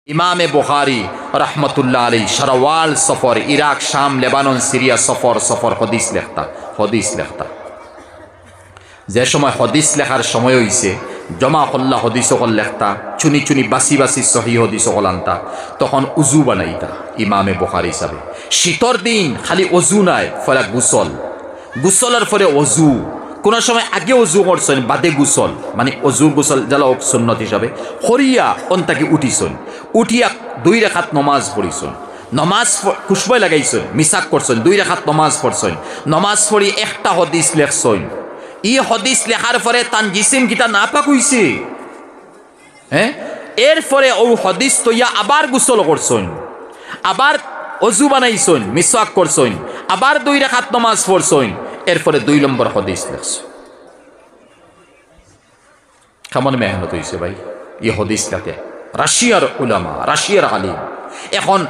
ইমামে বুখারী রহমতুল্লাহ আলাইহি সরওয়াল সফর ইরাক শাম লেবানন সিরিয়া সফর হদিস লেখতা যে সময় হদিস লেখার সময় হইছে জমা হল্লা হদিস হল লেখতা চুনি বাসি সহি হদিস হল আনতা তখন উজু বানাইতা ইমামে বুখারী হিসাবে শীতর দিন খালি অজু নাই ফলে গুসলের ফলে অজু কোন সময় আগে অজু করছেন বাদে গুসল মানে গুসল জ্বালা সুন্নত হিসাবে হরিয়া অন্তাকে উঠিয়া 2 রাকাত নমাজ পড়িছেন নমাজ খুশবই লাগাইছেন মিসাক করছেন 2 রাকাত নমাজ পড়ছেন নমাজ পড়ি একটা হদিস লেখছেন ই হদিস লেখার পরে তান জিসিম কিতা নাপাক হইছে হ্যাঁ এরপরে ও হদিস তৈয়া আবার গুসল করছেন আবার অজু বানাইছেন মিসাক করছেন আবার 2 রাকাত নমাজ পড়ছেন এরপরে 2 নম্বর হদিস লেখছেন কেমন মেহনত হইছে ভাই এই হদিস লেখে রাশিয়ার উলামা রাশিয়ার আলিম এখন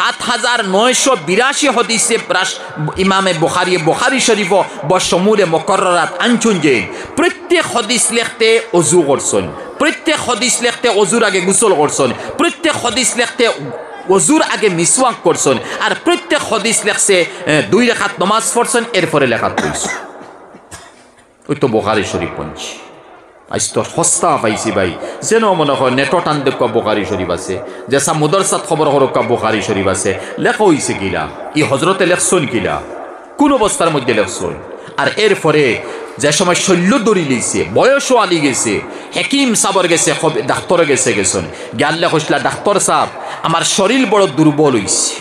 7982 হদিসে ইমামে বুখারী শরীফ বসমুরে মুকররাত আনছুন যে প্রত্যেক হদিস লিখতে ওযু করছেন প্রত্যেক হদিস লিখতে ওযুর আগে গোসল করছেন প্রত্যেক হদিস লিখতে ওযুর আগে মিসওয়াক করছেন আর প্রত্যেক হদিস লেখছে 2 রাকাত নামাজ পড়ছেন এরপরে লেখা হইছে ওই তো বুখারী শরীফ পঞ্চি আজ তো সস্তা পাইছি ভাই যেন মনে হয় নেটো টান দেখুৱা বুখারী শরীফ আছে যেসা মুদরসাত খবর হরকা বুখারী শরীফ আছে লেখা হইছে কিলা ই হজরতে লেখছেন কিলা কোন অবস্থার মধ্যে লেখছেন আর এরপরে যে সময় শল্য দড়ি লইছে বয়সও আলি গেছে হাকিম সাবর গেছে ডাক্তার গেছেন জ্ঞানলে কইলা ডাক্তার সাহেব আমার শরীর বড় দুর্বল হইছে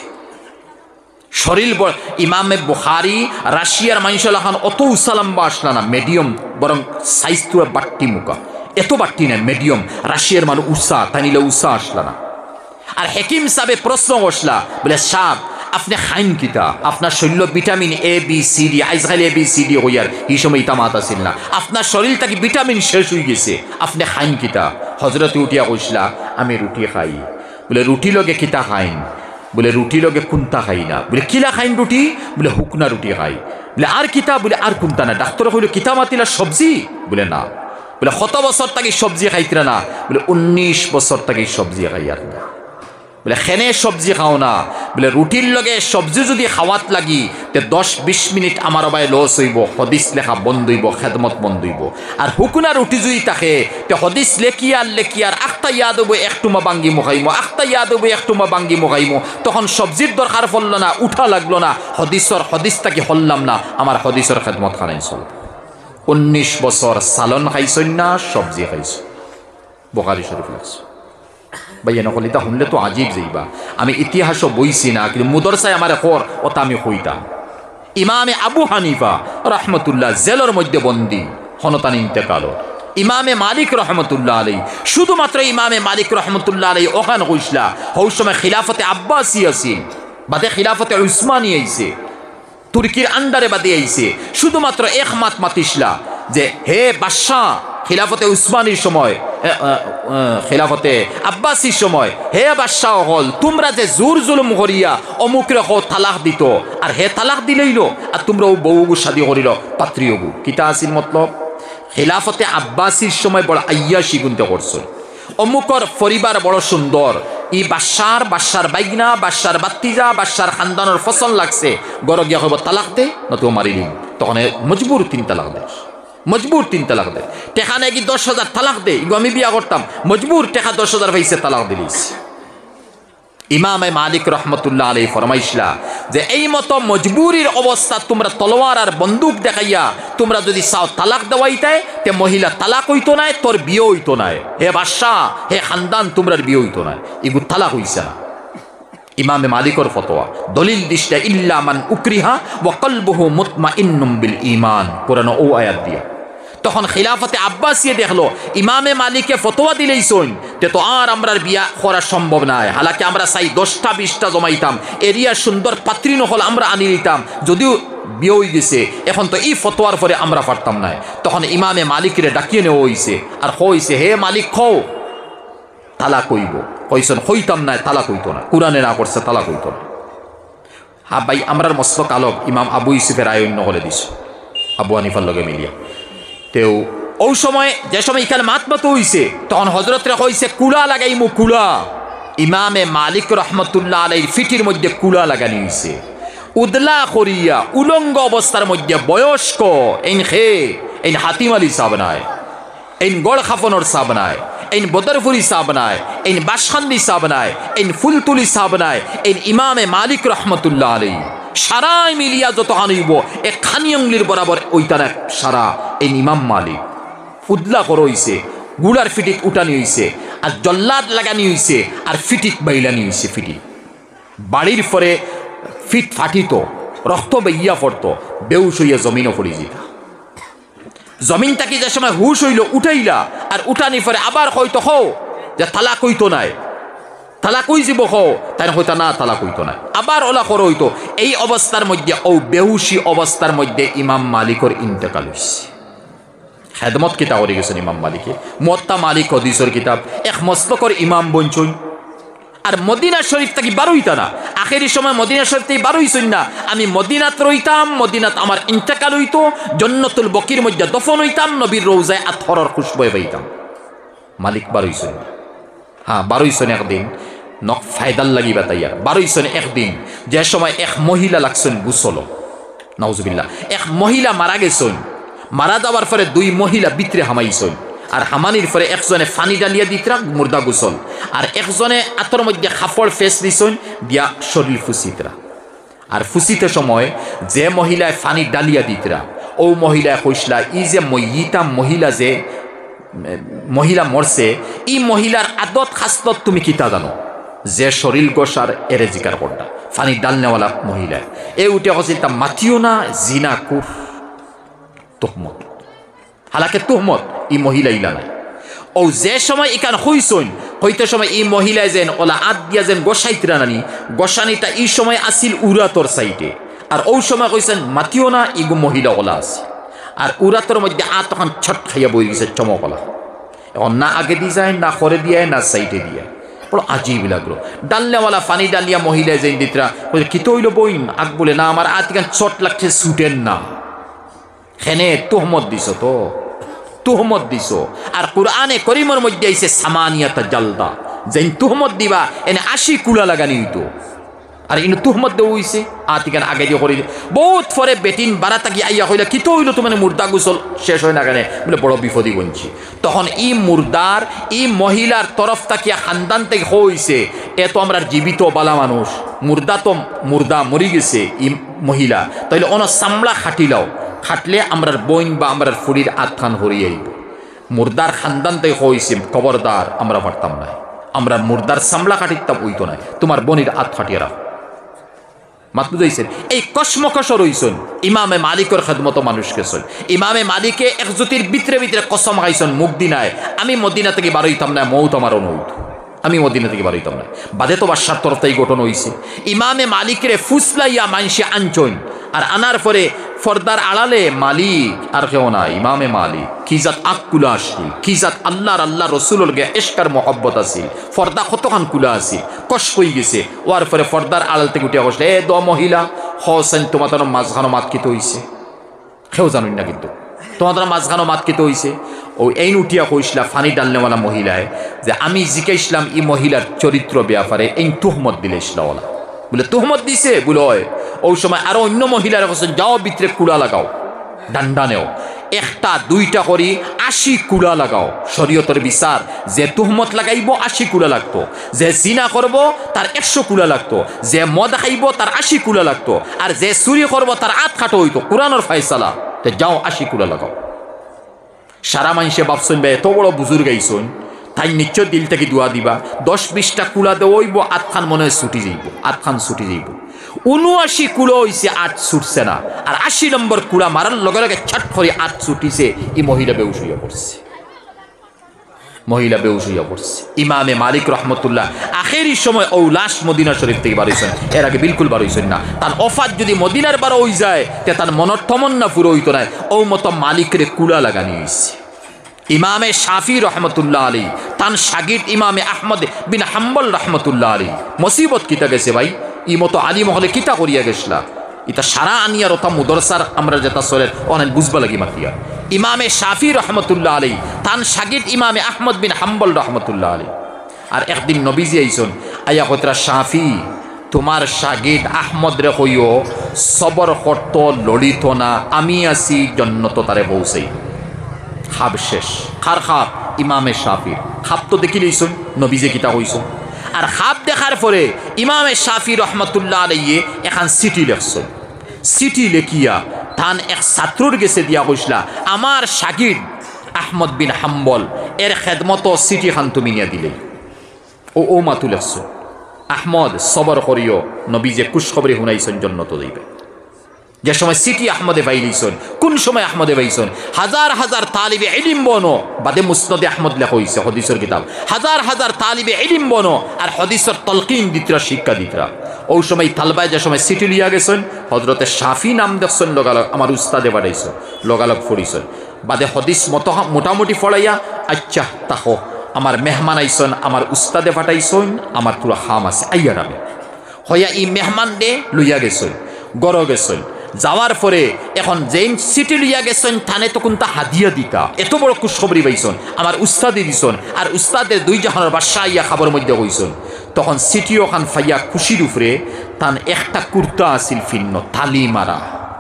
শরীর বড় ইমামে বুখারী রাশিয়ার মানুষের এখন অত উসালাম্বা আসলা না মিডিয়াম বরং সাইজ তো বাট্টি মুখা এত বাট্টি না মিডিয়াম রাশিয়ার মানুষ উষা তানিলে উষা আসলা না আর হাকিম সাহেব প্রশ্ন করছলা বলে সাহেব আপনি খাইন কিতা আপনার শরীর vitamin A B C D আইজগাল এ বি সি ডি হইয়ার এই সময় ইতামাত আসিল না আপনার শরীর থেকে ভিটামিন শেষ হয়ে গেছে আপনি খাইন কিতা হজরতে উঠিয়া কইসলা আমি রুটি খাই বলে রুটি লগে কিতা খাইন বলে রুটি লগে কুন্তা খাই না বলে কিলা খাইন রুটি বলে হুকনা রুটি খাই বলে আর কিতা বলে আর কুন্তা না ডাক্তার কইল কিতা মাতিলা সবজি বলে না বলে কত বছর থেকে সবজি খাইতরা না বলে 19 বছর থেকে সবজি খাইয়ার না বলে খেনে সবজি খাও না বলে রুটির লগে সবজি যদি খাওয়াত লাগি তে 10-20 মিনিট আমার বাই লস হইব হদিস লেখা বন্ধ হইব খেদমত বন্ধ হইব আর হুকুনা রুটি যদি থাকে তে হদিস লেকিয়ার আখতা ইয়াদ হইব একটুমা বাঙ্গি মুখাইমো আখতা ইয়াদ হইব একটুমা বাঙ্গি মুখাইমো তখন সবজির দরকার পড়ল না উঠা লাগলো না হদিসটাকে হল্লাম না আমার হদিসের খেদমত খানাই চল 19 বছর সালন খাইছই না সবজি খাইছ বুখারী শরীফ লাগছে ভাইয়া নকলিতা শুনলে তো আজিব যাইবা আমি ইতিহাসও বইছি না কিন্তু মুদরসায় আমার খর ওটা আমি হইতাম ইমামে আবু হানিফা রহমতুল্লাহ জেলের মধ্যে বন্দী হনতান ইন্তেকাল ইমামে মালিক রহমতুল্লাহ আলাইহি শুধুমাত্র ইমামে মালিক রহমতুল্লাহ আলাইহি ওখান কইসলা হৌ সময় খিলাফতে আব্বাসি আছিল বাদে খিলাফতে উসমানী আইছে তুর্কির আন্ডারে বাদে আইছে শুধুমাত্র এক মাত মাতিসলা যে হে বাদশাহ খিলাফতে উসমানীর সময় খিলাফতে আব্বাসির সময় হে বাদশাহ হল তোমরা যে জোর জুলুম করিয়া অমুক রেখ তালাক দিত আর হে তালাক দিলেইল আর তোমরা ও বউগু শাদি করিল পাত্রীয়গু কিতা আসিল মতলব খিলাফতে আব্বাসির সময় বড় আয়াসি গুনতে করছো অমুকর পরিবার বড় সুন্দর ই বাদশার বাইগনা বাদশার বাত্তিজা বাদশার খানদানের ফসল লাগছে গড় গিয়া হইব তালাক দে নতো মারি দিন তখন মজবুর 3 তালাক দে মজবুর 3 তালাক দে টেকা নাকি 10,000 তালাক দে ইগো আমি বিয়া করতাম মজবুর টেকা 10,000 পাইছে তালাক দিলিস ইমামে মালিক রহমতুল্লাহ আলাইহি ফরমাইছলা যে এই মতো মজবুরির অবস্থা তোমরা তলোয়ার আর বন্দুক দেখাইয়া তোমরা যদি চাও তালাক দেওয়াইতে তে মহিলা তালাক হইতো না তোর বিয়ে হইতো না হে বাদশা হে খানদান তোমরার বিয়ে হইতো না ইগু তালাক হইছে না ইমামে মালিকর ফতোয়া দলিল দিশটা ইল্লা মান উকরিহা ওয়া কলবুহু মুতমাইন্নুম বিল ঈমান কোরআন ও আয়াত দিয়া তখন খিলাফতে আব্বাসিয়ে দেখলো ইমামে মালিকে ফতোয়া দিলেইছন তে তো আর আমরার বিয়া করা সম্ভব না হালাকি আমরা চাই 10টা 20টা জমাইতাম এরিয়া সুন্দর পাত্রী নহল আমরা আনি নিতাম যদিও বিয়ে হয়ে গেছে এখন তো এই ফতোয়ার পরে আমরা পারতাম না তখন ইমামে মালিকরে ডাকিয়ে নেওয়া হইছে আর কইছে হে মালিক খো তালাক হইব কইছেন হইতাম না তালাক হইতো না কুরআনে না করছে তালাক হইতো না হ্যাঁ ভাই আমরার মস্তক আলোক ইমাম আবু ইউসুফের আইন নহলে দিছ আবু হানিফার লগে মিলিয়া তেও ওই সময় যে সময় এখানে মাতমাত হইছে তখন হজরতরা কইছে কুলা লাগাইমু কুলা ইমামে মালিক রহমতুল্লাহ আলাইহির ফিটির মধ্যে কুলা লাগানি হইছে, উদলা করিয়া উলঙ্গ অবস্থার মধ্যে বয়স্ক এই হাতিম আলী সাহেব নাই, এই গড় খাফনর সাহেব নাই, এই বদরপুরি সাহেব নাই, এই বাসখান্দি সাহেব নাই, এই ফুলতুলি সাহেব নাই, এই ইমামে মালিক রহমতুল্লাহ আলাইহি সারাই মিলিয়া যত হানিব এক খানি অঙ্গলির বরাবর ওইটার এক সারা এই ইমাম মালিক উদলা করা হইছে, গুলার ফিটিত উঠানি হইছে, আর জল্লাদ লাগানি হইছে, আর ফিটিত বাইলানি হইছে। ফিটিত বাড়ির পরে ফিট ফাটিত, রক্ত বেইয়া পড়ত, বেউস হইয়া জমিনও পড়ি যেত। জমিন তাকি যে সময় হুশ হইল উঠাইলা, আর উঠানি পরে আবার হয়তো হো যে তালা কইতো নাই, তালা কই যাব হো তাই হইতো না, তালা কইতো নাই, আবার ওলা করো হইতো। এই অবস্থার মধ্যে ও বেহুশি অবস্থার মধ্যে ইমাম মালিকর ইন্তেকাল হইছে। খেদমত কিতাব করে গেছেন ইমাম মালিকে, মুয়াত্তা মালিক হদিসের কিতাব, এক মস্তকর ইমাম বঞ্চন। আর মদিনা শরীফ থেকে বারোইতা না, আখেরি সময় মদিনা শরীফ থেকে বারোইছেন না, আমি মদিনাত রইতাম, মদিনাত আমার ইন্তেকাল হইতো, জন্নতুল বকির মধ্যে দফন হইতাম, নবীর রওজায় আতহরর খুশবুয়ে পাইতাম। মালিক বারোইছেন, হ্যাঁ বারোইছেন একদিন নক ফায়দাল লাগিবা তাইয়া বারোইছেন একদিন, যে সময় এক মহিলা লাগছেন গুসল, নাউজুবিল্লাহ, এক মহিলা মারা গেছেন, মারা যাওয়ার পরে দুই মহিলা ভিতরে হামাইছেন, আর হামানির পরে একজনে ফানি ডালিয়া দিতরা মুর্দা গুসল, আর একজনে আতর মধ্যে খাফড় ফেস দিছেন দিয়া শরীর ফুসিতরা। আর ফুসিতে সময় যে মহিলায় ফানি ডালিয়া দিতরা ও মহিলায় কইসলা, ই যে মইতা মহিলা যে মহিলা মরছে, ই মহিলার আদত খাসলত তুমি কিতা জানো? যে শরীর গোসার এরে জিকার করটা ফানি ডাল নেওয়ালা মহিলা এ উঠে কছিল তা মাতিও না, জিনা কুর তোহমত, হালাকে তোহমত ই মহিলা ইলা নাই। ও যে সময় ইকান হইছইন হইতে সময় এই মহিলায় যেন ওলা আত দিয়া যেন গোসাইতরা নানি, গোসানিটা এই সময় আসিল উরাতর সাইটে, আর ও সময় কইছেন মাতিও না, ইগু মহিলা ওলা আছে, আর উরাতর মধ্যে আত তখন ছট খাইয়া বই গেছে চমকলা, এখন না আগে দিয়ে যায়, না করে দিয়ে, না সাইটে দিয়ে, বড় আজীব লাগলো। ডালনেওয়ালা ফানি ডালিয়া মহিলায় যেন দিতরা কি তো হইল বইন আগ বলে না, আমার আত ইকান চট লাগছে ছুটেন না, হেনে তোহমত দিছ, তো তুহমত দিছ। আর কুরআনে করিমের মধ্যে আইছে সামানিয়াতা জালদা, যেন তুহমত দিবা এনে 80 কুলা লাগানি হইতো, আর ইনু তুহমত দেওয়া হইছে আতিকান আগে দিয়ে করে বহুত পরে বেটিন বারাতা গিয়ে আইয়া হইলা কি তো হইলো তো মানে মুর্দা গুসল শেষ হয় না কেন বলে বড় বিপদী বলছি। তখন ই মুর্দার ই মহিলার তরফ তাকিয়া খানদান থেকে হইছে এ তো আমরা জীবিত বালা মানুষ, মুর্দা তো মুর্দা মরি গেছে ই মহিলা, তাইলে অন চামড়া খাটিলাও, খাটলে আমরার বইন বা আমরার ফুড়ির আত্থান হরিয়ে আইব। মুর্দার খানদান থেকে হইছে খবরদার আমরা পারতাম না, আমরা মুর্দার চামড়া খাটিতাম হইতো না, তোমার বনির আত ফাটিয়ে রাখ মাত বুঝাইছেন। এই কসমকস রইছেন ইমামে মালিকের খেদমত মানুষকে চল, ইমামে মালিকে এক জ্যোতির ভিতরে ভিতরে কসম খাইছেন মুখ দিনায় আমি মদিনা থেকে বারইতাম না, মৌত আমার অনুরোধ আমি মদিনা থেকে বারইতাম না। বাদে তো বাদশার তরফ থেকে গঠন হইছে, ইমামে মালিকের ফুসলাইয়া মানসে আনচইন, আর আনার পরে ফর্দার আড়ালে মালিক আর কেউ না, ইমামে মালিক কি জাত আকুলা আসিল, কি জাত আল্লাহর আল্লাহ রসুলের গে এশকার মহব্বত আছিল, ফর্দা কতখান কুলা আছিল, কষ হয়ে গেছে। ওর পরে ফর্দার আড়াল থেকে উঠে বসলে এ দ মহিলা হসেন তোমার তো মাঝখানো মাত কিতে হইছে, কেউ জানুন না কিন্তু তোমাদের মাঝখানো মাত কিতে হইছে। ও এই উঠিয়া কইসলা ফানি ডালনেওয়ালা মহিলায় যে আমি জিজ্ঞাসলাম ই মহিলার চরিত্র ব্যাপারে এই তুহমত দিলে ইসলাওয়ালা বলে তুহমত দিছে বলে ওই সময় আরো অন্য মহিলারা বলছেন যাও ভিতরে কুড়া লাগাও, ডান্ডা নেও, একটা দুইটা করি 80 কুড়া লাগাও। শরীয়তের বিচার যে তুহমত লাগাইব 80 কুড়া লাগতো, যে জিনা করব তার 100 কুড়া লাগতো, যে মদ খাইব তার 80 কুড়া লাগতো, আর যে চুরি করব তার আত খাটো হইতো। কোরআনের ফায়সালা, যাও 80 কুড়া লাগাও। সারা মানুষে ভাবছেন বে এত বড় বুজুর্গ আইসন, তাই নিশ্চয় দিল থেকে দোয়া দিবা, 10-20টা কুলা দেওয়াইব, আটখান মনে হয় ছুটি যাইব, আটখান ছুটি যাইব। 79 কুলো হইছে, 8 ছুটছে না, আর 80 নম্বর কুড়া মারার লগে লগে ছট করে 8 ছুটিছে। এই মহিলা বেউস হইয়া পড়ছে, মহিলা বেউস হইয়া পড়ছে। ইমামে মালিক রহমতুল্লাহ আখেরি সময় ও লাশ মদিনা শরীফ থেকে বারইছেন, এর আগে বিলকুল বারইছেন না। তার অফাত যদি মদিনার বারো হই যায় তে তার মনের তমন্না পুরো হইতো না, ও মতো মালিকের কুলা লাগানি হইছে। ইমামে শাফি রহমতুল্লাহ আলী তান শাগির ইমামে আহমদ বিন হাম্বল রহমতুল্লাহ আলী মুসিবত কিতা গেছে ভাই, ই মতো আলী মহলে কিতা করিয়া গেছলা, ইতা সারা আনিয়ার ওটা মুদরসার আমরা যেটা চলের অনেক বুঝবা লাগি মাতিয়া। ইমামে শাফি রহমতুল্লাহ আলী তান শাগির ইমামে আহমদ বিন হাম্বল রহমতুল্লাহ আলী আর একদিন নবীজি আইসন আয়া কতরা শাফি তোমার শাগিদ আহমদ রে হইও সবর করত লড়িত না আমি আসি জন্নত তারে পৌঁছাই। খাব শেষ। খার খাব? ইমামে শাফির খাব তো দেখি লইছুন নবীজে কিতা হইছুন। আর খাব দেখার পরে ইমামে শাফি রহমতুল্লাহ আলাইয়ে এখন চিঠি লেখছেন। চিঠি লেখিয়া তান এক ছাত্রর গেছে দিয়া কইসলা আমার শাগিদ আহমদ বিন হাম্বল এর খেদমত চিঠি খান তুমি নিয়ে দিলে। ও মাতু লেখছ আহমদ সবর করিও নবীজে খুশখবরি শুনাইছেন জন্নত যাইবে। যে সময় সিটি আহমদে পাইলিছন কোন সময় আহমদে পাইছন হাজার হাজার তালিবে ইলম বনো বাদে মুসনদে আহমদ লেখা হইছে হদিসের কিতাব হাজার হাজার তালিবে ইলম বনো আর হদিসের তলকিন দিতরা শিক্ষা দিতরা। ওই সময় তালবায় যে সময় সিটি লিয়া গেছেন হজরতে শাফি নাম দেখছেন লগালগ আমার উস্তাদে বাড়াইছ লগালগ ফড়িছেন বাদে হদিস মোটামুটি ফড়াইয়া আচ্ছা তাহো আমার মেহমান আইসন আমার উস্তাদে ফাটাইছন আমার পুরো হাম আছে আইয়ার আমি হইয়া ই মেহমান দে লইয়া গেছেন গড় গেছেন। যাওয়ার পরে এখন যেই সিটি লইয়া গেছেন থানে তখন তা হাদিয়া দিতা এত বড় খুশখবরি পাইছন আমার উস্তাদি দিছন আর উস্তাদের দুই জাহানের বাদশা ইয়া খাবার মধ্যে হইছন। তখন সিটিও খান ফাইয়া খুশির উপরে তান একটা কুর্তা আসিল ফিন্ন তালি মারা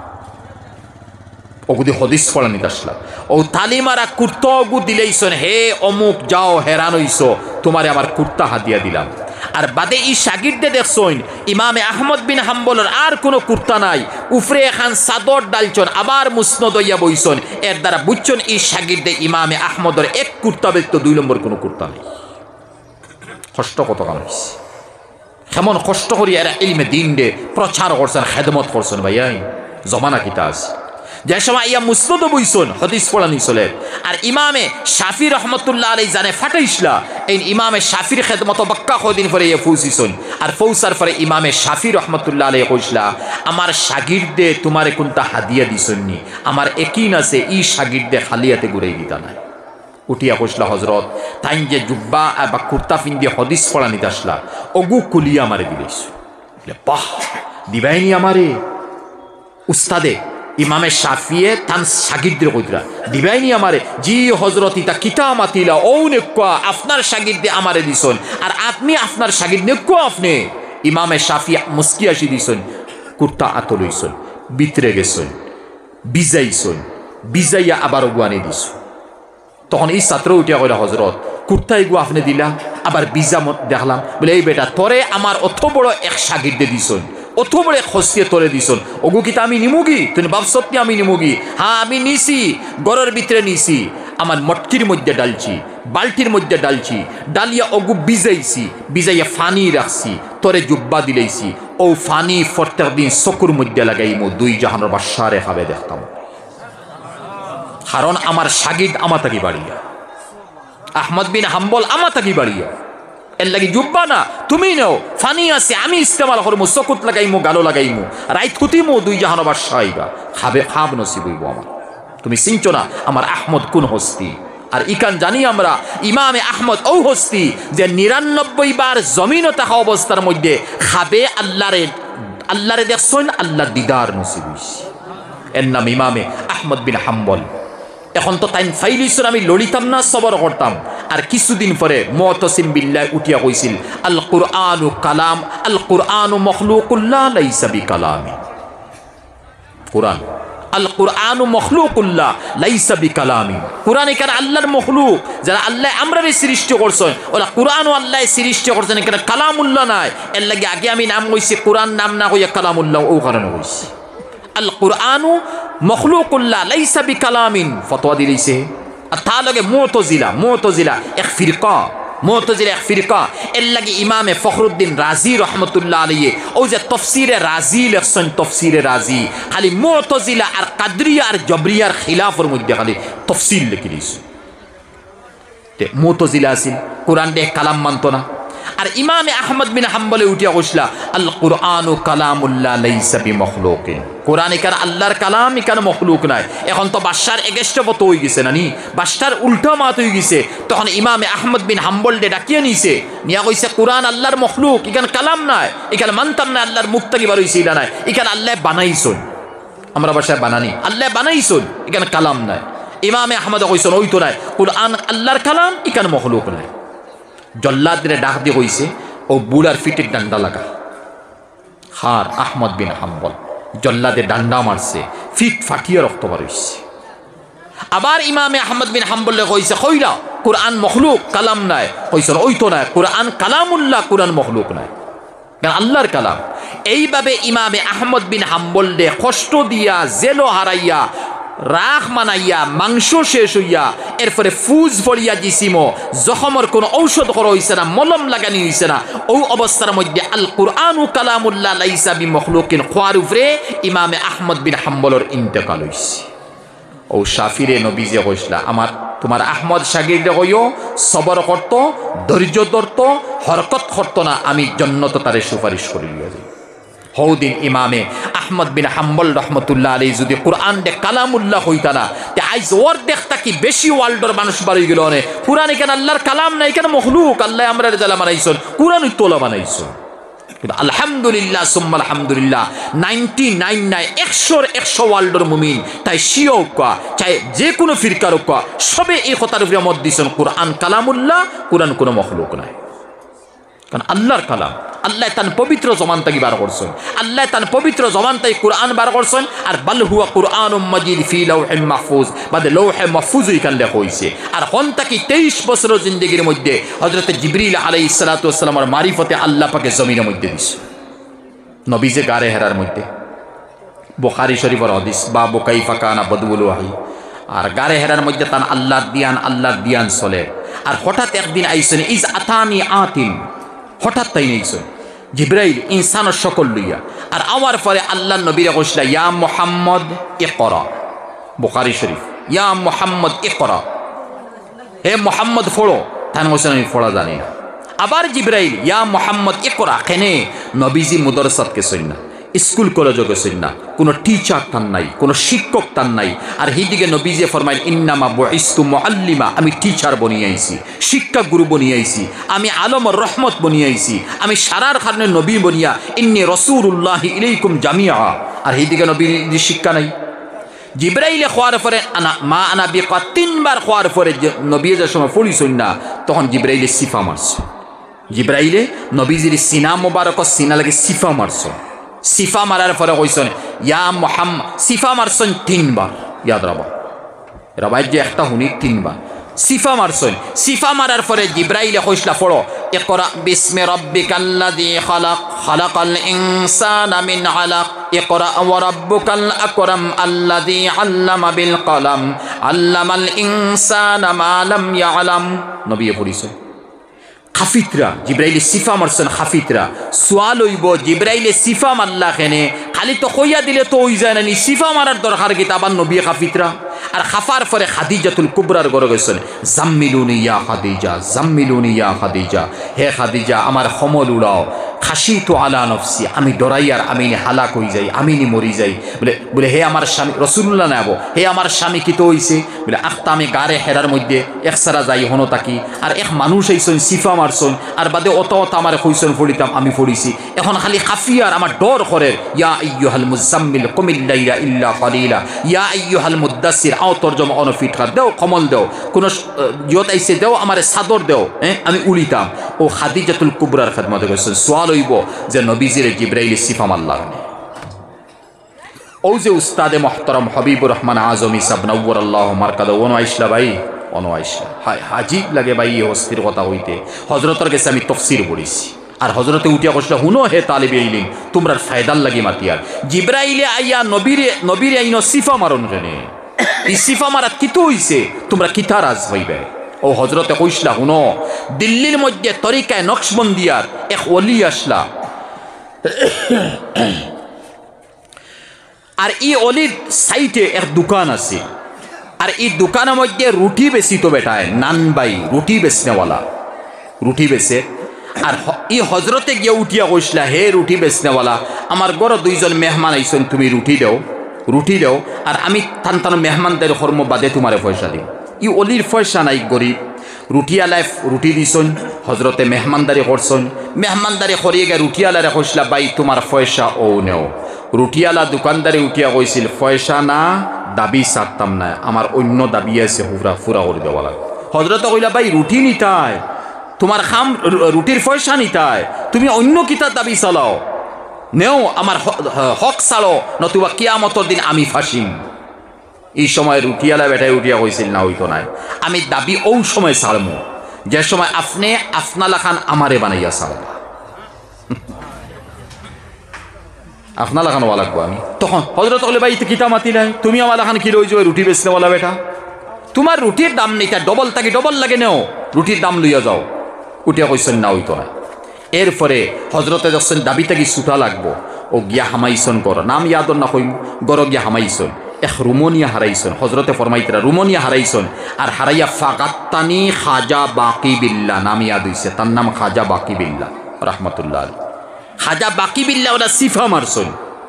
ওগুদি হদিস পড়ানিত আসলা ও তালি মারা কুর্তা ওগু দিলেইছন হে অমুক যাও হেরান হইছ তোমারে আমার কুর্তা হাদিয়া দিলাম। আর বাদে ই শাগিরদে দেখছইন ইমামে আহমদ বিন হাম্বলের আর কোনো কুর্তা নাই উফরে এখান চাদর ডালছন আবার মুসনদ হইয়া বইছন এর দ্বারা বুঝছন ই শাগিরদে ইমামে আহমদের এক কুর্তা ব্যক্ত 2 নম্বর কোনো কুর্তা নেই। কষ্ট কত কাম হইছে কেমন কষ্ট করি এরা ইলমে দিন দে প্রচার করছেন খেদমত করছেন ভাইয়াই জমানা কিতা আছে। যে সময় ইয়া মুসনদ বইছন হদিস পড়ানি চলে আর ইমামে শাফি রহমতুল্লাহ আলাই জানে ফাটাইছলা এই ইমামে শাফির খেদমত বাক্কা কদিন পরে ইয়ে ফৌসিছন আর ফৌসার পরে ইমামে শাফি রহমতুল্লাহ আলাই কইছলা আমার শাগিরদে তোমারে কোনটা হাদিয়া দিছননি আমার একিন আছে ই শাগিরদে খালিয়াতে ঘুরাই দিতা নাই। উঠিয়া কইছলা হজরত তাই যে জুব্বা বা কুর্তা পিন্দি হদিস পড়ানিতে আসলা ওগু কুলিয়া আমারে দিলেছ বাহ দিবাইনি আমারে উস্তাদে ইমামে শাফিয়ে তান শাগিরদের কইরা দিবাইনি আমারে জি হজরত ইতা কিতা মাতিলা ও নেকুয়া আপনার শাগিরদে আমারে দিছন আর আপনি আপনার শাগির নেকুয়া আপনি ইমামে শাফি মুস্কি আসি দিছন কুর্তা আত লইছন ভিতরে গেছন বিজাইছন বিজাইয়া আবার ওগুয়ানি দিছ। তখন এই ছাত্র উঠিয়া কইলা হজরত কুর্তা এগু আপনি দিলা আবার বিজা দেখলাম বলে এই বেটা তোরে আমার অত বড় এক শাগিরদে দিছন অত বড় খসিয়ে তোরে দিছন ওগু কিতা আমি নিমুগি তুই বাপসত্নি আমি নিমুগি হ্যাঁ আমি নিছি গড়ের ভিতরে নিছি আমার মটকির মধ্যে ডালছি বালতির মধ্যে ডালছি ডালিয়া ওগু বিজাইছি বিজাইয়া ফানি রাখছি তোরে জুব্বা দিলেইছি ও ফানি প্রত্যেক দিন চকুর মধ্যে লাগাইমু 2 জাহানের বাদশারে খাবে দেখতাম কারণ আমার শাগিদ আমার তাকি বাড়িয়া আহমদ বিন হাম্বল আমার তাকি বাড়িয়া এর লাগি জুব্বা না তুমি নাও ফানি আছে আমি ইস্তেমাল করবো চকুত লাগাইমু গালো লাগাইমু রাইত কুতিমু 2 জাহানের বাদশা আইবা খাবে খাব নসিব হইব আমার। তুমি চিনছো না আমার আহমদ কোন হস্তি আর ইকান জানি আমরা ইমামে আহমদ ও হস্তি যে 99 বার জমিনও থাকা অবস্থার মধ্যে খাবে আল্লাহরে দেখছেন আল্লাহর দিদার নসিব হইছে এর নাম ইমামে আহমদ বিন হাম্বল। এখন তো তাই ফাইলিছন আমি লড়িতাম না সবর করতাম আর কিছুদিন পরে মুতাসিম বিল্লাহ উঠিয়া কইছিল আল কুরআনু কালাম আল কুরআনু মখলুকুল্লাহ লাইসা বিকালামি কুরআন আল কুরআনু মখলুকুল্লাহ লাইসা বিকালামি কুরআন এখানে আল্লাহর মখলুক যারা আল্লাহ আমরারে সৃষ্টি করছেন ওরা কুরআনও আল্লাহ সৃষ্টি করছেন এখানে কালামুল্লাহ নাই এর লাগি আগে আমি নাম কইছি কুরআন নাম না কইয়া কালামুল্লাহ ও কারণে কইছি আল কুরআনু মখলুকুল্লাহ লাইসা বিকালামিন ফতোয়া দিলেছে আর তার লগে মুতাজিলা এক ফিরকা এর লাগি ইমামে ফখরুদ্দিন রাজি রহমতুল্লাহ আলাইহি ও যে তফসিরে রাজি লেখছেন তফসিরে রাজি খালি মুতাজিলা আর কাদরিয়া আর জবরিয়ার খিলাফের মধ্যে খালি তফসিল লিখে দিয়েছে। মুতাজিলা আছিল কোরআন দে কালাম মানত না আর ইমামে আহমদ বিন হাম্বলে উঠিয়া কইছলা আল কুরআনু কালামুল্লাহ লাইসা বিমখলুকিন কোরআন এখানে আল্লাহর কালাম এখানে মখলুক নাই। এখন তো বাদশার এগেস্টে মতো হয়ে গেছে না নি বাদশার উল্টা মাত হয়ে গেছে তখন ইমামে আহমদ বিন হাম্বল ডে ডাকিয়ে নিছে নিয়া কইছে কোরআন আল্লাহর মখলুক এখানে কালাম নাই এখানে মানতাম না আল্লাহর মুখ থেকে বার হইছে এটা নাই এখানে আল্লাহ বানাইছন আমরা বাসায় বানানি আল্লাহ বানাইছন এখানে কালাম নাই। ইমামে আহমদ কইছেন ওই তো নাই কোরআন আল্লাহর কালাম এখানে মখলুক নাই। জল্লাদরে ডাক দিয়ে কইছে ও বুড়ার ফিটের ডান্ডা লাগা। হার আহমদ বিন হাম্বল জল্লাদে ডান্ডা মারছে, ফিট ফাটিয়ে রক্ত বার হইছে। আবার ইমামে আহমদ বিন হাম্বলে কইছে কইরা কুরআন মখলুক কালাম নাই, কইছে ওই তো নাই, কুরআন কালামুল্লাহ, কুরআন মখলুক নাই, কারণ আল্লাহর কালাম। এইভাবে ইমামে আহমদ বিন হাম্বল দে কষ্ট দিয়া, জেলো হারাইয়া, রাখ মানাইয়া, মাংস শেষ হইয়া, এরপরে ফুজ ফড়িয়া জিসিমো, জখমর কোন ঔষধ করা হইছে না, মলম লাগানি হইছে না। ও অবস্থার মধ্যে আল কুরআনু কালামুল্লাহ লাইসা বিমখলুকিন খোয়ার উপরে ইমামে আহমদ বিন হাম্বলর ইন্তেকাল হইছে। ও শাফিরে নবীজে কইসলা আমার তোমার আহমদ শাগিরদে কইও সবর করত, ধৈর্য ধরত, হরকত করত না, আমি জন্নত তারে সুপারিশ করি লিয়া যাই। হৌদিন ইমামে আহমদ বিন হাম্বল রহমতুল্লাহ আলাইহি যদি কুরআন দে কালামুল্লাহ হইতা না, তে আইজ ওর দেখতা কি বেশি ওয়ার্ল্ডর মানুষ বাড়ি গেল অনে কুরআন কেন আল্লাহর কালাম নাই, কেন মখলুক, আল্লাহ আমরা রেজালা বানাইছেন, কুরআন তোলা বানাইছেন। কিন্তু আলহামদুলিল্লাহ সুম্মা আলহামদুলিল্লাহ 99 নাই 100 ওয়ার্ল্ডর মুমিন, তাই শিয়া কা চাই যে কোনো ফিরকার কা সবে এই কথার উপরে মত দিছেন কুরআন কালামুল্লাহ, কুরআন কোনো মখলুক নাই, কারণ আল্লাহর কালাম। আল্লাহ তান পবিত্র জবান থেকে বার করছেন, আল্লাহ তান পবিত্র জবান থেকে কুরআন বার করছেন। আর বাল হুয়া কুরআনুম মাজিদ ফি লাউহিন মাহফুজ, বাদে লৌহে মাহফুজ এখানে লেখা হইছে। আর হন তাকি 23 বছরের জিন্দেগির মধ্যে হযরত জিবরিল আলাইহিস সালাতু ওয়াস সালামের মারিফতে আল্লাহ পাকে জমিনের মধ্যে দিছে। নবীজে গারে হেরার মধ্যে বুখারী শরীফের হাদিস বাবু কাইফা কানা বদউল ওয়াহি। আর গারে হেরার মধ্যে তান আল্লাহর দিয়ান চলে। আর হঠাৎ একদিন আইছেন ইজ আতানি আতিন, হঠাৎ তাই নেইছেন জিবরাইল ইনসানের সকল লইয়া। আর আওয়ার পরে আল্লাহ নবীরে কইসলা ইয়া মুহাম্মদ ইকরা, বুখারী শরীফ, ইয়া মুহাম্মদ ইকরা, হে মুহাম্মদ পড়ো। তান কইছেন আমি পড়া জানি না। আবার জিবরাইল ইয়া মুহাম্মদ ইকরা, কেনে নবীজি মুদরসাত গেছেন না, স্কুল কলেজও গেছেন না, কোনো টিচার তার নাই, কোনো শিক্ষক তার নাই। আর হিদিকে নবীজি ফরমাইল ইন্নামা বুইস্তু মুআল্লিমা, আমি টিচার বনিয়ে আইছি, শিক্ষা গুরু বনিয়ে আইছি, আমি আলমর রহমত বনিয়ে আইছি, আমি সারার কারণে নবী বনিয়া ইন্নী রাসূলুল্লাহি ইলাইকুম জামিআ। আর হিদিকে নবীজি শিক্ষা নাই। জিবরাইলে খোয়ার পরে আনা বিকা 3 বার খোয়ার পরে নবী যে সময় পড়িছেন না, তখন জিবরাইলে সিফা মারছে। জিবরাইলে নবীজির সিনা মোবারক সিনা লাগে সিফা মারছে। সিফা মারার পরে কইছেন ইয়া মুহাম্মদ, সিফা মারছেন 3 বার, ইয়াদ রাখবা, রাবাই যে একটা হুনি 3 বার সিফা মারছেন। সিফা মারার পরে জিবরাইলে কইসলা পড়ো ইকরা বিসমি রাব্বিকাল্লাযী খালাক, খালাকাল ইনসানা মিন আলাক, ইকরা ওয়া রাব্বুকাল আকরাম আল্লাযী আল্লামা বিল কলম, আল্লামাল ইনসানা মা লাম ইয়ালাম। নবী পড়িছেন খাফিতরা, জিবরাইলে সিফা মারছেন খাফিতরা। সোয়াল হইব জিবরাইলে সিফা মারলা কেনে, খালি তো কইয়া দিলে তো ওই যায় না, সিফা মারার দরকার কি? আবার নবী খাফিতরা। আর খাফার পরে খাদিজাতুল কুবরার ঘরে গেছেন জাম্মিলুনি ইয়া খাদিজা, জাম্মিলুনি ইয়া খাদিজা, হে খাদিজা আমার খমল উড়াও, খাসিতু আলা নফসি, আমি ডরাইয়ার আমি হালাক হয়ে যাই, আমি মরি যাই। বলে হে আমার স্বামী, রাসূলুল্লাহ নেব, হে আমার স্বামী কি তো হইছে? বলে আখতা আমি গারে হেরার মধ্যে একসারা যাই হনো তাকি। আর এক মানুষ আইসন সিফা মারছন, আর বাদে অত আমার কইসন ফড়িতাম, আমি ফড়িছি। এখন খালি খাফিয়ার আমার ডর করে ইয়া আইয়ুহাল মুজাম্মিল কুমিল লাইলা ইল্লা কালিলা, ইয়া আইয়ুহাল মুদ্দাসির, আও তরজমা অনফিট কর দেও, কমল দেও, কোন ইয়ত আইসে দেও, আমার চাদর দেও, আমি উড়িতাম। ও খাদিজাতুল কুবরার খেদমতে গেছেন। সোয়াল হইব যে নবীজির জিবরাইল সিফা মারলাম। ও যে উস্তাদে মোহতরম হবিবুর রহমান আজমি সাব নওয়ারাল্লাহু মারকাদা ওনো আইসলা ভাই, ওনো আইসলা। হায় হাজিব লাগে ভাই এই হস্তির কথা হইতে। হজরতের কাছে আমি তফসির পড়েছি। আর হজরতে উঠিয়া কইসলা হুনো হে তালিবে ইলিম, তোমরার ফায়দার লাগি মাতিয়ার। জিবরাইলে আইয়া নবীরে আইনো সিফা মারন কেনে, এই সিফা মারাত কিতো হইছে, তোমরা কিতা রাজ হইবে? ও হজরতে কইসলা হুনো, দিল্লির মধ্যে তরিকায় নকশবন্দিয়ার এক ওলি আসলা। আর এই অলির সাইটে এক দোকান আছে। আর এই দোকানের মধ্যে রুটি বেশি তো বেটায়, নানবাই রুটি বেচনেওয়ালা, রুটি বেচে। আর এই হজরতে গিয়ে উঠিয়া কইসলা হে রুটি বেচনেওয়ালা, আমার ঘরে 2 জন মেহমান আইসন, তুমি রুটি দেও, রুটি দেও, আর আমি টান মেহমানদের কর্ম বাদে তোমারে পয়সা দিই। ই অলির পয়সা নাই, গরিব। রুটিয়ালায় রুটি দিছন, হজরতে মেহমানদারি করছন। মেহমানদারি করিয়ে গিয়ে রুটিয়ালারে কইসলা ভাই তোমার পয়সা ও নেও। রুটিয়ালা দোকানদারে উঠিয়া কইছিল পয়সা না, দাবি ছাড়তাম না, আমার অন্য দাবি আছে, ফুরা করে দেওয়া লাগে। হজরতে কইলা ভাই রুটি নিতায়, তোমার খাম রুটির পয়সা নিতায়, তুমি অন্য কিতার দাবি চালাও, নেও আমার হক ছাড়ো, নতুবা কিয়ামতর দিন আমি ফাঁসিম। এই সময় রুটিয়ালা বেটায় উঠিয়া হয়েছিল না হইতো নাই, আমি দাবি ও সময় ছাড়মু যে সময় আপনি আপনালা খান আমারে বানাইয়া ছাড়বা, আপনালা খান ওয়া লাগবো আমি। তখন হজরত হলে ভাই কিতা মাতি নাই, তুমি আমার খান কি রয়েছে রুটি বেচতে বলা বেটা, তোমার রুটির দাম নেই, তার ডবল তাকে ডবল লাগে, নেও রুটির দাম লইয়া যাও। উঠিয়া কইসেন না হইতো না। এরপরে হজরতে যাচ্ছেন দাবি তাকি ছুটা লাগবো, ও গিয়া হামাইছন গর, নাম ইয়াদর না হইম, গর গিয়া হামাইছন, এক রুমনিয়া হারাইছন, হজরতে ফরমাইতরা রুমনিয়া হারাইছন, আর হারাইয়া ফাকাত্তানি খাজা বাকি বিল্লা, নাম ইয়াদ হইছে, তার নাম খাজা বাকি বিল্লা রহমতুল্লাহ। খাজা বাকি বিল্লা ওরা সিফা মারছন।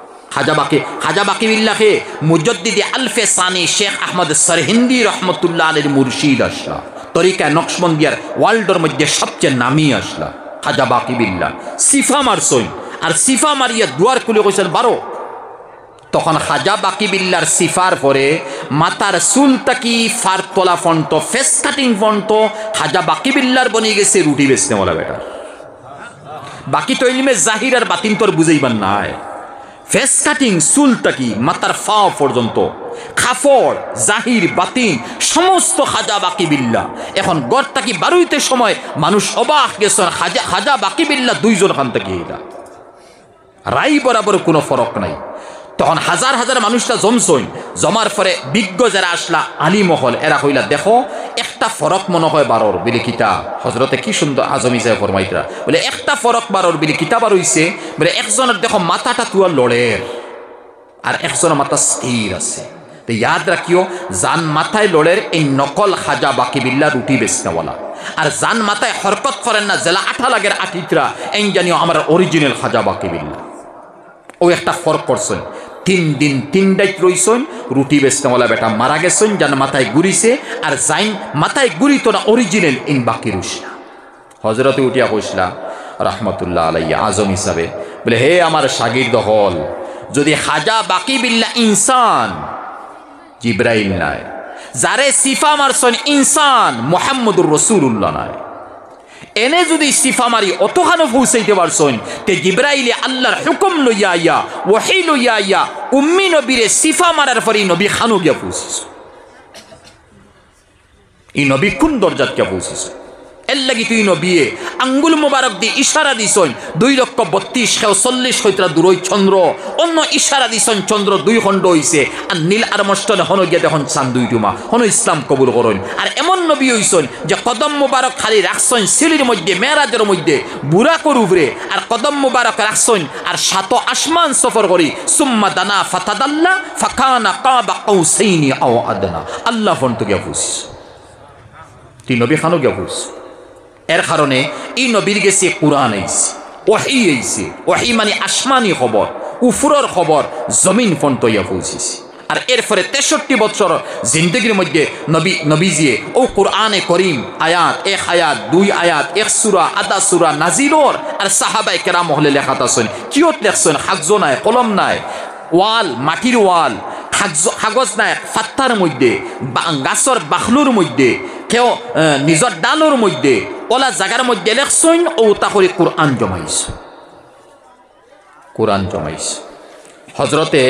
খাজা বাকি বিল্লাকে মুজদ্দিদি আলফে সানি শেখ আহমদ সরহিন্দি রহমতুল্লাহ আলীর মুর্শিদ আসলা, তরিকা নকশবন্দিয়ার ওয়ার্ল্ডের মধ্যে সবচেয়ে নামি আসলা খাজা বাকি বিল্লা। সিফা মারছন, আর সিফা মারিয়া দুয়ার খুলে কইছেন বারো। তখন খাজা বাকি বিল্লার সিফার পরে মাতার চুল তাকি ফার তোলা ফন্ট, ফেস কাটিং ফন্ট, খাজা বাকি বিল্লার বনে গেছে রুটি বেচতে বলা বেটার। বাকি তো ইলমে জাহির আর বাতিন তোর বুঝাইবার নাই। ফেস কাটিং, চুল তাকি মাতার ফাও পর্যন্ত, খাফড় জাহির বাতিন সমস্ত খাজা বাকি বিল্লা। এখন গড় তাকি বারুইতে সময় মানুষ অবাক গেছেন, খাজা বাকি বিল্লা দুইজন খান তাকি এটা রাই বরাবর কোনো ফরক নাই। তখন হাজার হাজার মানুষটা জমছইন, জমার পরে বিজ্ঞ যারা আসলা আলী মহল, এরা কইলা দেখো একটা ফরক মনে হয় বারোর বিলি কিতা। হজরতে কি সুন্দর আজমি যায় ফরমাইতরা, বলে একটা ফরক বারোর বিলি কিতা বার হইছে, বলে একজনের দেখো মাথাটা তুয়া লড়ের, আর একজনের মাথা স্থির আছে। তো ইয়াদ রাখিও, জান মাথায় লড়ের এই নকল খাজা বাকি বিল্লা রুটি বেচনেওয়ালা, আর জান মাথায় হরকত করেন না জেলা আঠা লাগের আঠিতরা, এই জানিও আমার অরিজিনাল খাজা বাকি বিল্লা। ও একটা ফরক করছেন, 3 দিন 3 রাত রইছেন, রুটি বেচনেওয়ালা বেটা মারা গেছেন, যান মাথায় ঘুরিছে, আর জাইন মাথায় ঘুরিত না অরিজিনাল ইন বাকি রুসনা। হজরতে উঠিয়া কইসলা রহমতুল্লাহ আলাইহি আজম হিসাবে, বলে হে আমার শাগির্দ হল, যদি খাজা বাকি বিল্লা ইনসান, জিব্রাইল নাই, যারে সিফা মারছেন ইনসান মুহাম্মদুর রাসূলুল্লাহ নাই, এনে যদি সিফা মারি অতখানো পৌঁছাইতে পারছেন, তে জিব্রাইলে আল্লাহর হুকুম লইয়া আইয়া, ওহী লইয়া আইয়া উম্মি নবীরে সিফা মারার পরে নবী খানো গিয়া পৌঁছিস। এই নবী কোন দরজাত গিয়া পৌঁছিস? এর লাগি তুই নবীয়ে আঙ্গুল মুবারক দিয়ে ইশারা দিছন 2,32,40 হইতরা দূরই চন্দ্র, অন্য ইশারা দিছন চন্দ্র 2 খণ্ড হইছে, আর নীল আর মস্তনে হন গিয়া দেখুন চান 2 টুমা, হন ইসলাম কবুল করুন। আর এমন নবী হইছন যে কদম মুবারক খালি রাখছন সিলির মধ্যে, মেরাজের মধ্যে বুরাকর উপরে, আর কদম মুবারক রাখছন আর 7 আসমান সফর করি, সুম্মা দানা ফাতাদাল্লা ফাকানা কাবা কাউসাইনি আও আদনা, আল্লাহ ফন্ট গিয়া ফুস, তুই নবী খানো গিয়া ফুস। এর কারণে এই নবীর গেছে কুরআন আইছে, ওহী আইছে, ওহী মানে আসমানি খবর, উফরের খবর জমিন পর্যন্ত ইয়া পৌঁছিছে। আর এরপরে 63 বছর জিন্দগির মধ্যে নবীজিয়ে ও কুরআনে করিম আয়াত, 1 আয়াত 2 আয়াত, 1 সূরা আধা সূরা নাজিলর, আর সাহাবায়ে কেরাম হলে লেখাত আছেন, কিয়ত লেখছেন, কাগজ নাই, কলম নাই, ওয়াল মাটির ওয়াল, কাগজ নাই, ফাত্তার মধ্যে, গাছর বাখলুর মধ্যে, কেউ নিজের ডালর মধ্যে, ওলা জায়গার মধ্যে লেখছেন, ও তা করে কোরআন জমাইছে, কোরআন জমাইছে। হজরতে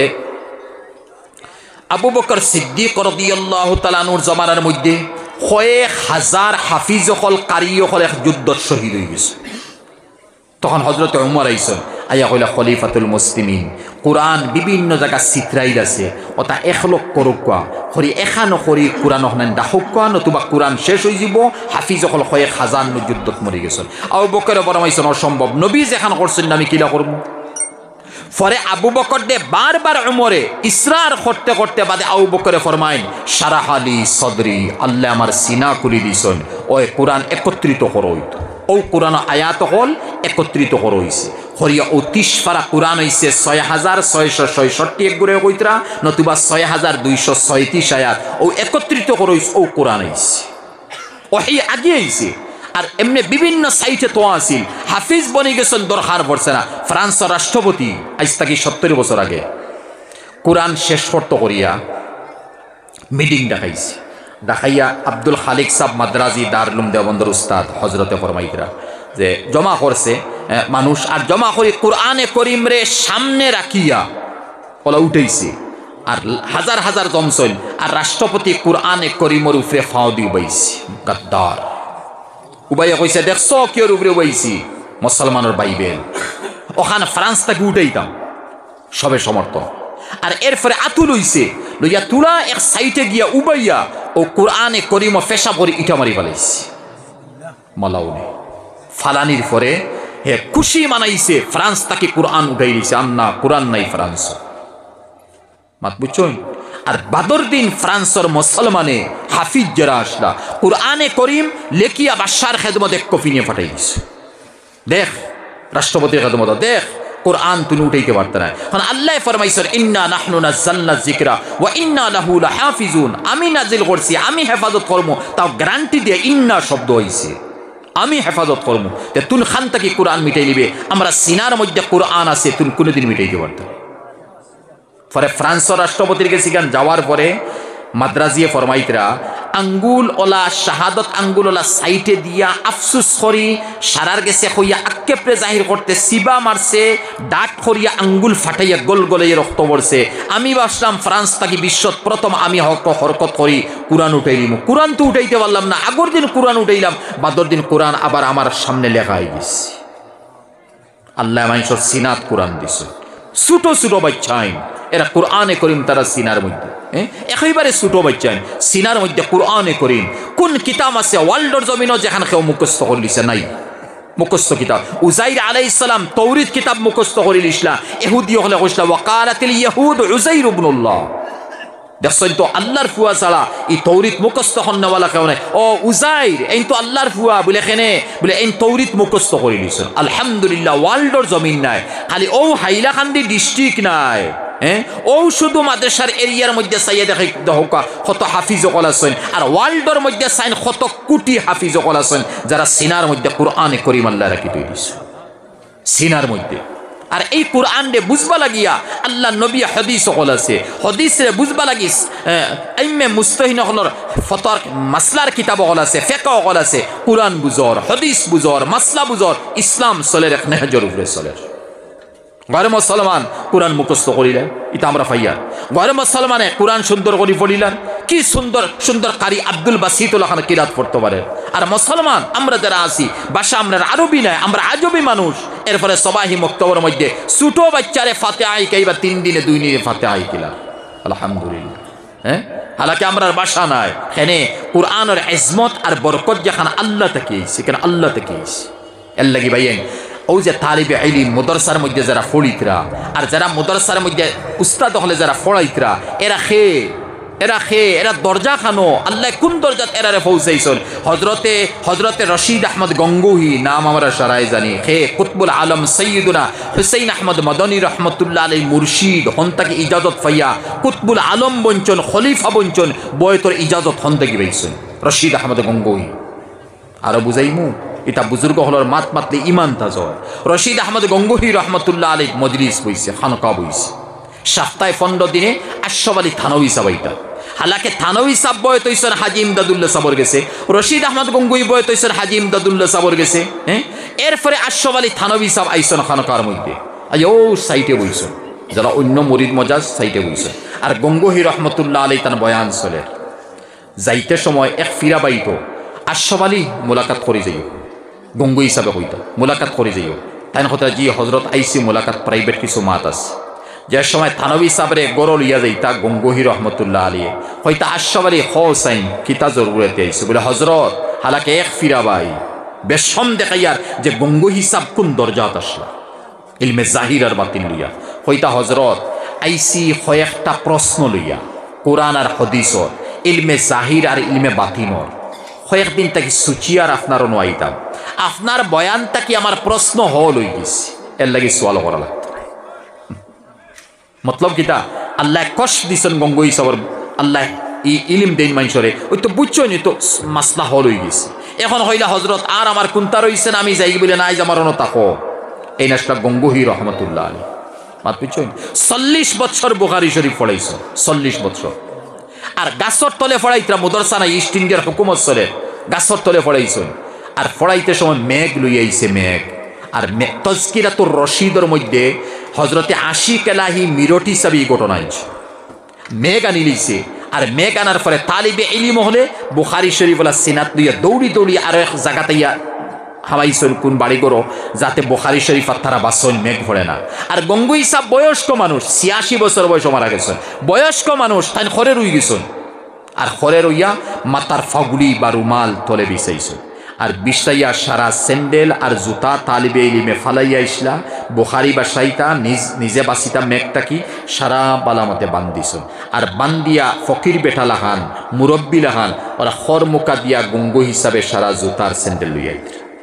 আবু বকর সিদ্দিক রাদিয়াল্লাহু তাআলা আনহুর জমানার মধ্যে 1,000 হাফিজ হল, কারি হল এক যুদ্ধ শহীদ হয়ে গেছে। তখন হজরতে উমর আইসন, আইয়া কইলা খলিফাতুল মুসলিমিন, কোরআন বিভিন্ন জায়গা চিত্রাইল আছে, ওটা 1 লক্ষ রুকা হরি এখানো হরি কোরআন হনান ডাহুকা, নতুবা কোরআন শেষ হয়ে যাব, হাফিজ হল 1,000 যুদ্ধত মরে গেছেন। আবু বকরে বরমাইছেন অসম্ভব, নবী যেখান করছেন আমি কিলা করব। পরে আবু বকর দে বারবার উমরে ইসরার করতে করতে বাদে আবু বকরে ফরমাইন, সারাহালি সদরি, আল্লাহ আমার সিনা খুলি দিছেন, ওই কোরআন একত্রিত করইত, ও কোরআন আয়াত হল একত্রিত করইছে, হরিয়া ও 30 পারা কোরআন হইছে 6,666 এক গুড়ে কইতরা, নতুবা 6,236 আয়াত, ও একত্রিত করইছে, ও কোরআন হইছে, ওহী আগে হইছে। আর এমনি বিভিন্ন সাইটে তো আসিল, হাফিজ বনে গেছেন, দরকার পড়ছে না। ফ্রান্সের রাষ্ট্রপতি আজ থেকে 70 বছর আগে কোরআন শেষ করতে করিয়া মিটিং ডাকাইছে, ডাকাইয়া আব্দুল খালিক সাহ মাদ্রাজি দারুল দেওবন্দর উস্তাদ হজরতে ফরমাইতরা যে জমা করছে মানুষ, আর জমা করে কোরআনে করিম রে সামনে রাখিয়া ওলা উঠেছে, আর হাজার হাজার জমসইন, আর রাষ্ট্রপতি কোরআনে করিমর উপরে ফাও দি উবাইছে। গাদ্দার উবাইয়া কইছে দেখছো কিয়র উপরে উবাইছি, মুসলমানের বাইবেল। ওখানে ফ্রান্স থেকে উঠাইতাম সবে সমর্থন, আর এরপরে আতুল হইছে লইয়া তুলা এক সাইটে গিয়া উবাইয়া ও কোরআনে করিম ফেসা করে ইটা মারি ফেলাইছে মালাউনে ফালানির পরে হে খুশি মানাইছে, ফ্রান্স তাকে কোরআন উঠাই দিছে। আন্না কোরআন নাই ফ্রান্স মাত বুঝছেন। আর বাদর দিন ফ্রান্সর মুসলমানে হাফিজ যারা আসলা কোরআনে করিম লেখিয়া বাদশার খেদমত এক কপি নিয়ে পাঠাই দিছে। দেখ রাষ্ট্রপতির খেদমত দেখ কোরআন তুমি উঠাইতে পারতে না। কারণ আল্লাহ ফরমাইছেন ইন্না নাহনু নাযালনা যিকরা ওয়া ইন্না লাহু লাহাফিজুন, আমি নাজিল করছি আমি হেফাজত করব, তাও গ্যারান্টি দিয়ে ইন্না শব্দ হইছে আমি হেফাজত করব। তে তুন খান থেকে কোরআন মিটাই নিবে, আমরা সিনার মধ্যে কোরআন আছে তুন কোনোদিন মিটাইতে পারতে। পরে ফ্রান্সর রাষ্ট্রপতির কাছে যাওয়ার পরে মাদ্রাজিয়ে ফরমাইতরা আঙ্গুল ওলা শাহাদত আঙ্গুল ওলা সাইটে দিয়া আফসুস করি সারার গেছে হইয়া আক্ষেপরে জাহির করতে সিবা মারছে, ডাট করিয়া আঙ্গুল ফাটাইয়া গোল গলাইয়া রক্ত পড়ছে। আমি ভাবলাম ফ্রান্স থাকি বিশ্বত প্রথম আমি হরকত করি কোরআন উঠাই নিব। কোরআন তো উঠাইতে পারলাম না, আগর দিন কোরআন উঠাইলাম, বাদর দিন কোরআন আবার আমার সামনে লেখা হয়ে গেছে। আল্লাহ মানুষের সিনাত কোরআন দিছে, ছোট ছোট বাচ্চাইন এরা কোরআনে করিম তারা সিনার মধ্যে একেবারে ছোট বাচ্চাইন সিনার মধ্যে কোরআনে করিম। কোন কিতাব আছে ওয়ার্ল্ডর জমিনও যেখানে কেউ মুখস্থ করে লিছে নাই মুখস্থ কিতাব। উজাইর আলাইহিস সালাম তৌরিত কিতাব মুখস্থ করে লিসলা, ইহুদি হলে কইসলা ওয়াকালাতিল ইয়াহুদ উজাইর ইবনুল্লাহ। দেখছেন তো আল্লাহর ফুয়া ছাড়া এই তৌরিত মুখস্থ হন্নাওয়ালা কেউ নাই। ও উজাইর এই তো আল্লাহর ফুয়া বলে কেনে বলে এই তৌরিত মুখস্থ করে লিছেন। আলহামদুলিল্লাহ ওয়ার্ল্ডর জমিন নাই, খালি ও হাইলাকান্দি ডিস্ট্রিক্ট নাই, ও শুধু মাদ্রাসার এরিয়ার মধ্যে চাইয়া দেখে কত হাফিজ অকল আছেন, আর ওয়ার্ল্ডর মধ্যে চাইন কত কোটি হাফিজ অকল আছেন যারা সিনার মধ্যে কোরআনে করিম আল্লাহ রাখি দিয়েছে সিনার মধ্যে। আর এই কোরআন রে বুঝবা লাগিয়া আল্লাহ নবী হাদিস অকল আছে, হাদিস রে বুঝবা লাগিস আইমে মুস্তাহিন অকলর ফতর মাসলার কিতাব অকল আছে, ফিকহ অকল আছে। কোরআন বুঝর, হাদিস বুঝর, মাসলা বুঝর, ইসলাম চলের এক নেহজর উপরে চলের। ঘরে মুসলমান কোরআন মুখস্থ করিলেন, এটা আমরা ফাইয়ার। ঘরে মুসলমানে কোরআন সুন্দর করে পড়িলেন, কি সুন্দর সুন্দর কারি আব্দুল বাসিতুল্লাহ খান কিরাত পড়তে পারে। আর মুসলমান আমরা যারা আছি ভাষা আমরা আরবি নয়, আমরা আজবি মানুষ। এরপরে সবাহি মক্তবর মধ্যে ছোট বাচ্চারে ফাতিহা আইকাইবা 3 দিনে 2 দিনে ফাতিহা আইকিলা আলহামদুলিল্লাহ। হালাকি আমরা ভাষা নাই, এখানে কোরআনের ইজমত আর বরকত যেখানে আল্লাহ থেকে সেখানে আল্লাহ থেকে এর লাগি ভাইয়েন ও যে তালিবে ইলম মাদ্রাসার মধ্যে যারা পড়িতরা আর যারা মাদ্রাসার মধ্যে উস্তাদ হলে যারা পড়াইতরা এরা দরজা খানো আল্লাহ কোন দরজাত এরারে পৌঁছাইছেন। হজরতে রশিদ আহমদ গঙ্গোহী নাম আমরা সারাই জানি, হে কুতবুল আলম সৈয়দুনা হুসাইন আহমদ মদনী রহমতুল্লাহ আলাই মুর্শিদ হন্তাকে ইজাজত পাইয়া কুতবুল আলম বঞ্চন খলিফা বঞ্চন বয়তর ইজাজত হন্তাকি পাইছেন রশিদ আহমদ গঙ্গোহী। আরো বুঝাইমু এটা বুজুর্গ হলর মাত মাতলে ইমান তাজ। রশিদ আহমদ গঙ্গোহী রহমতুল্লাহ আলাই মজলিস বইছে, খানকা বইছে, সপ্তাহে 15 দিনে আশরাফ আলী থানভী সাবাইটা। হালাকে থানভী সাব বয়ত হইছেন হাজি ইমদাদুল্লাহ সাবর গেছে, রশিদ আহমদ গঙ্গোহী বয়ত হইছেন হাজি ইমদাদুল্লাহ সাবর গেছে। এরপরে আশরাফ আলী থানভী সাব আইসন খানকার মধ্যে, আজ ও সাইটে বইছেন, যারা অন্য মরিদ মজাজ সাইটে বইছেন। আর গঙ্গোহী রহমতুল্লাহ আলাই তার বয়ান চলে যাইতে সময় এক ফিরা বাইত আশরাফ আলী মোলাকাত করে যাইও, গঙ্গোহী হিসাবে হইত মোলাকাত করে যাইও। তাই কথা জি হজরত আইসি মোলাকাত প্রাইভেট কিছু মাত আছে, যে সময় থানভী সাবরে গড় লিয়া যাইতা গঙ্গোহী রহমতুল্লাহ আলী হয়তো আশরাফ আলী হোসাইন কিতা জরুরতে আইসে বলে হজরত হালাকে এক ফিরা বাই বেশম দেখাইয়ার যে গঙ্গোহী সাব কোন দরজাত আসলা ইলমে জাহির আর বাতিন লইয়া হইতা হজরত আইসি কয়েকটা প্রশ্ন লইয়া কোরআন আর হাদিসর ইলমে জাহির আর ইলমে বাতিনর কয়েকদিন তাকে সুচিয়ার আপনারও নোয়াইতাম, আপনার বয়ানটা কি আমার প্রশ্ন হল হয়ে গেছে, এর লাগে সোয়াল করা লাগতো। মতলব কিতা আল্লাহ কষ্ট দিছেন গঙ্গোহী সাবর, আল্লাহ ইলিম দেন মানুষরে ওই তো বুঝছো নি তো মাসলা হল হয়ে গেছে। এখন হইলা হজরত আর আমার কোনটা রয়েছেন আমি যাই বলে নাই যে আমার অন তাকো এই নাসটা গঙ্গোহী রহমতুল্লাহ আলী মাত বুঝছো 40 বছর বুখারী শরীফ পড়াইছ, 40 বছর। আর গাছর তলে ফড়াইতরা মুদরসা নাই, ইস্ট ইন্ডিয়ার হুকুমত চলে, গাছর তলে ফড়াইছুন। আর ফড়াইতে সময় মেঘ লই আইছে, মেঘ। আর তজকিরাতুর রশিদর মধ্যে হজরতে আশিক এলাহি মিরটি সাবি ঘটনা আইছে, মেঘ আনি লইছে। আর মেঘ আনার পরে তালিবে ইলিম হলে বুখারী শরীফ ওলা সিনাত লইয়া দৌড়ি দৌড়ি আর এক জায়গাতে হামাইছন কোন বাড়ি করো যাতে বুখারী শরীফ আর তারা বাসন মেঘ পড়ে না। আর গঙ্গুই সাহ বয়স্ক মানুষ, 86 বছর বয়স মারা গেছেন, বয়স্ক মানুষ, তাই খরে রুই গেছেন। আর খরে রইয়া মাতার ফাগুলি বা রুমাল তলে বিছাইছেন। আর বিছাইয়া সারা স্যান্ডেল আর জুতা তালিবে ইলিমে ফালাইয়া ইসলা বুখারী বা সাইতা নিজে বাসিতা মেঘটা কি সারা বালামতে বান্দিছন। আর বান্দিয়া ফকির বেটা লাহান, মুরব্বী লাহান, ওরা খর মুকা দিয়া গঙ্গু হিসাবে সারা জুতার স্যান্ডেল লইয়া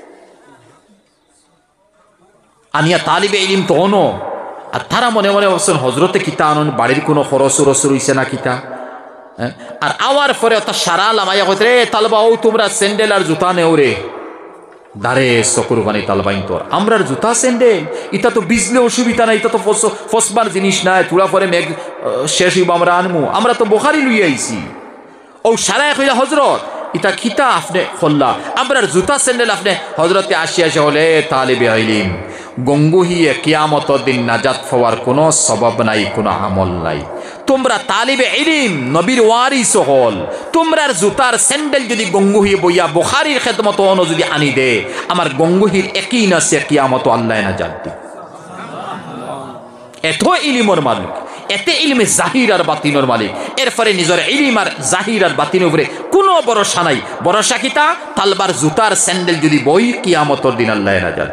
আনিয়া তালিবে ইলিম তখনও। আর তারা মনে মনে বলছেন হজরতে কিতা আনন, বাড়ির কোনো খরচ রস রইছে না কিতা। আর আওয়ার পরে তার সারা লামাইয়া কইতে রে তালবা ও তোমরা স্যান্ডেল আর জুতা নেও রে, দাঁড়ে চকুর বানি তালবাইন তোর আমরার জুতা স্যান্ডেল, ইটা তো বিজলে অসুবিধা নাই, এটা তো ফসবার জিনিস নাই, তুলা পরে মেঘ শেষ হইব আমরা আনমু, আমরা তো বুখারী লইয়া আইছি। ও সারা কইলা হজরত ইটা খিতা আপনি খোল্লা আমরার জুতা স্যান্ডেল আপনি হজরতে আসিয়া হলে তালিবে ইলিম গঙ্গুহিয়ে কিয়ামত দিন নাজাত পাওয়ার কোনো সবব নাই, কোনো আমল নাই। তোমরা তালিবে ইলিম নবীর ওয়ারিস হল, তোমরার জুতার স্যান্ডেল যদি গঙ্গুহি বইয়া বুখারীর খেদমত অন যদি আনি দে, আমার গঙ্গুহির একই না সে কিয়ামত আল্লাহ নাজাত দি। এত ইলিমর মালিক, এতে ইলমে জাহির আর বাতিনর মালিক। এরপরে নিজের ইলিম আর জাহির আর বাতিনের উপরে কোনো ভরসা নাই। ভরসা কিতা তালবার জুতার স্যান্ডেল যদি বই কিয়ামতর দিন আল্লাহ নাজাত।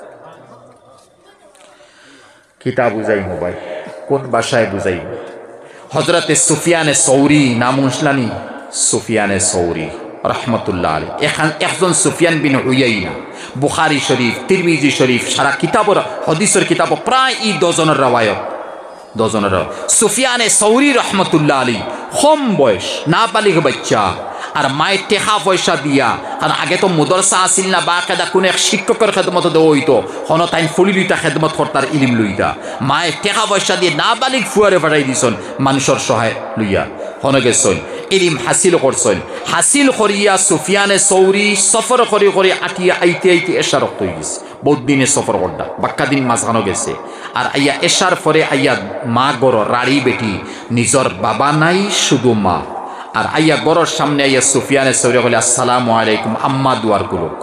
কিতা বুঝাই মোবাইল কোন ভাষায় বুঝাই? হজরতে সুফিয়ানে সৌরি নাম শুনলানি? সুফিয়ানে সৌরি রহমতুল্লাহ আলাইহি একজন সুফিয়ান বিন উয়াইনা, বুখারী শরীফ, তিরমিজি শরীফ, সারা কিতাবর হাদিসের কিতাব প্রায় 10 রাওয়ায়াত, 10 সুফিয়ানে সৌরি রহমতুল্লাহ আলাইহি কম বয়স, নাবালিগ বাচ্চা। আর মায়ের টেকা পয়সা দিয়া, কারণ আগে তো মুদরসা আসিল না, বা কেদা কোনো এক শিক্ষকের খেদমত দেওয়া হইতো, হন তাই ফুলি লইতা খেদমত কর্তার ইলিম লইতা। মায়ের টেকা পয়সা দিয়ে নাবালিগ ফুয়ারে পাঠাই দিছন মানুষের সহায় লইয়া, হন গেছন ইলিম হাসিল করছেন। হাসিল করিয়া সুফিয়ানে সৌরি সফর করে করে আটিয়া আইতে আইতে এশা রক্ত হয়ে গেছে। বহুত দিনে সফর করডা, বাক্কা দিন মাঝখানো গেছে। আর আইয়া এশার পরে আইয়া মা গড় রাড়ি বেটি, নিজর বাবা নাই শুধু মা। আর আইয়া গড়ের সামনে আইয়া সুফিয়ানে সৌরি বলে আসসালামু আলাইকুম আম্মা দুয়ার কুলুক।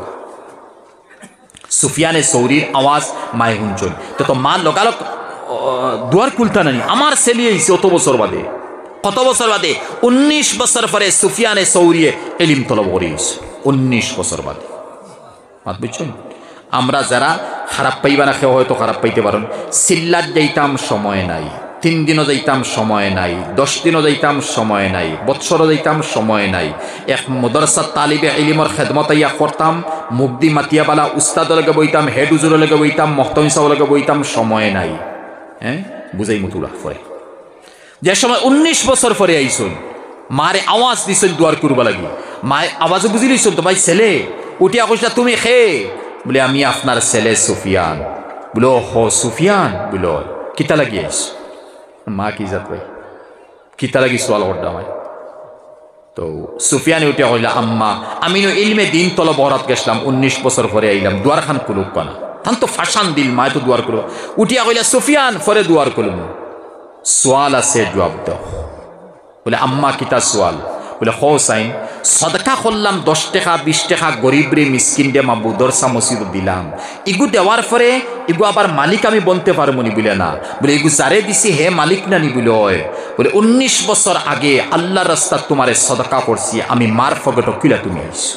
সুফিয়ানে সৌরির আওয়াজ মায় শুনছেন, তো মা লগালগ দুয়ার খুলতা নানি, আমার ছেলে আইছে অত বছর বাদে। কত বছর বাদে? 19 বছর পরে সুফিয়ানে সৌরিয়ে এলিম তলব করিয়েছে, 19 বছর বাদে। মাত বুঝছেন? আমরা যারা খারাপ পাইবা না, কেউ হয়তো খারাপ পাইতে পারেন। সিল্লাত যাইতাম সময় নাই, 3 দিনও যাইতাম সময় নাই, 10 দিনও যাইতাম সময় নাই, বৎসরও যাইতাম সময় নাই। এক মদরসার তালিবে ইলিমর খেদমত ইয়া করতাম, মুগদি মাতিয়াবালা উস্তাদ লগে বইতাম, হেড উজুর লগে বইতাম, মহতম সাহ লগে বইতাম, সময় নাই। হ্যাঁ বুঝাই মতুলা পরে যে সময় 19 বছর পরে আইসুন, মারে আওয়াজ দিছেন দুয়ার করবা লাগি। মায়ের আওয়াজও বুঝি লইছেন তো ভাই ছেলে উঠিয়া কইসা তুমি খে? বলে আমি আপনার ছেলে সুফিয়ান। বলো হো সুফিয়ান? বলো কিতা লাগি আইস? মা কি জাত ভাই কিতা লাগি সোয়াল করডা আমায়। তো সুফিয়ানে উঠিয়া কইলা আম্মা আমি ইলমে দিন তলব বহরাত গেছিলাম, 19 বছর পরে আইলাম, দুয়ার খান কুলুক পানা। তান তো ফাঁসান দিল, মায় তো দুয়ার করো। উঠিয়া কইলা সুফিয়ান পরে দুয়ার করলুম, সোয়াল আছে জবাব দাও। বলে আম্মা কিতা সোয়াল? বলে হোসাইন সদকা করলাম 10 টাকা 20 টাকা গরিব রে মিসকিন দে মাবুদরসা মসজিদ দিলাম, ইগু দেওয়ার পরে ইগু আবার মালিক আমি বলতে পারবো নি? বলে না। বলে ইগু যারে দিছি হে মালিক না নি? বলে 19 বছর আগে আল্লাহর রাস্তা তোমারে সদকা করছি, আমি মার ফগট কিলা তুমি আইছো।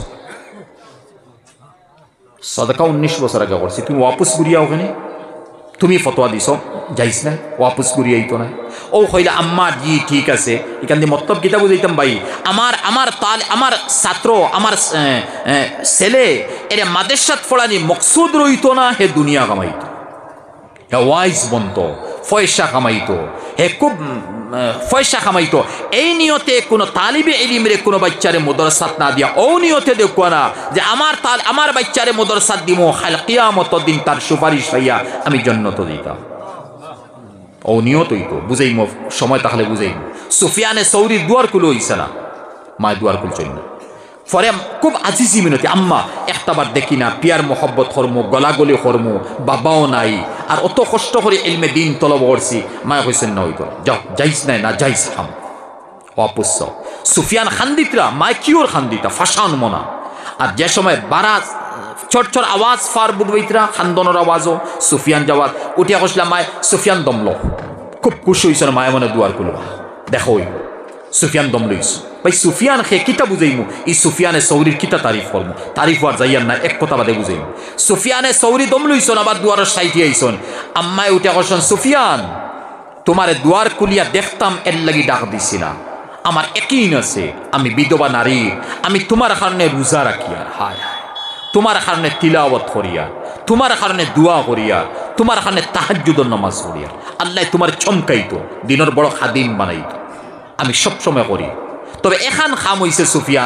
সদকা 19 বছর আগে করছি, তুমি ওয়াপস ঘুরিয়া ওখানে তুমি ফতোয়া দিছ যাইস না, ওয়াপস ঘুরিয়ে আইতো না। ও কইলা আম্মা জি ঠিক আছে। এখান দিয়ে মতলব কিতা বুঝাইতাম ভাই, আমার ছাত্র আমার ছেলে এরে মাদ্রাসাত পড়ানি মকসুদ রইতো না, হে দুনিয়া কামাইতো, হে ওয়াইজ বনতো, পয়সা কামাইতো, হে খুব পয়সা কামাইতো। এই নিয়তে কোনো তালিবে ইলিমরে কোনো বাচ্চারে মদরসাত না দিয়া ও নিয়তে দেখো না যে আমার বাচ্চারে মদরসাত দিমো, কিয়ামত দিন তার সুপারিশ হইয়া আমি জান্নাত দিতাম। ও নিয়ত হইতো বুঝাইম সময় তাহলে বুঝাইম সুফিয়ানে সৌরি দুয়ার কুলো হইছে না মায় দুয়ার কুল চল না পরে খুব আজিজি মিনতি আম্মা একটাবার দেখি না পিয়ার মোহব্বত হরমু গলাগলি হরমু বাবাও নাই আর অত কষ্ট করে ইলমে দিন তলব করছি মায় কইছেন না হইতো যাও যাইস নাই না যাইস হাম অপুষ্য সুফিয়ান খান্দিতরা মায় কিওর খান্দিতা ফাঁসান মনা আর যে সময় বারা চরচর আওয়াজ ফার বুধবৈতরা খান্দনের আওয়াজও সুফিয়ান যাওয়ার উঠিয়া কইসলাম মায় সুফিয়ান দমল খুব খুশি হইছে মায় মনে দুয়ার কুলো দেখো হইব সুফিয়ান দম লইস ভাই সুফিয়ান খে কিতা বুঝাইমু ই সুফিয়ানে সৌরির কিতা তারিফ করমু তারিফ আর যাইয়ার না এক কথা বাদে বুঝাইমু সুফিয়ানে সৌরি দম লইছন আবার দুয়ারের সাইটি আইছন আম্মায় উঠে কইছেন সুফিয়ান তোমারে দুয়ার কুলিয়া দেখতাম এর লাগি ডাক দিছি না আমার একইন আছে আমি বিধবা নারী আমি তোমার কারণে রোজা রাখিয়া হায় তোমার কারণে তিলাওয়াত করিয়া তোমার কারণে দোয়া করিয়া তোমার কারণে তাহাজ্জুদের নামাজ করিয়া আল্লাহ তোমার চমকাইতো দিনের বড় খাদিম বানাইতো আমি সবসময় করি তবে এখান খাম হইছে সুফিয়ান